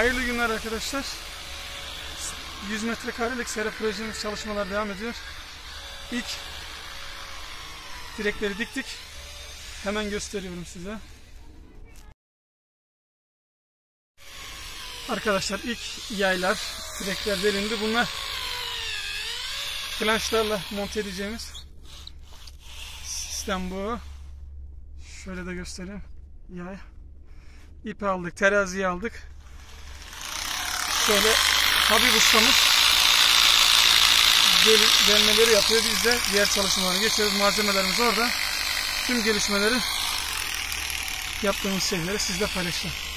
Hayırlı günler arkadaşlar. 100 metrekarelik Sera projemiz çalışmalar devam ediyor. İlk direkleri diktik. Hemen gösteriyorum size. Arkadaşlar ilk yaylar, direkler delindi. Bunlar flanşlarla monte edeceğimiz sistem bu. Şöyle de göstereyim. Yay. İpi aldık, teraziyi aldık. Şöyle Habib ustamız delmeleri yapıyor. Biz de diğer çalışmalara geçiyoruz. Malzemelerimiz orada. Tüm gelişmeleri, yaptığımız şeyleri sizle paylaşacağım.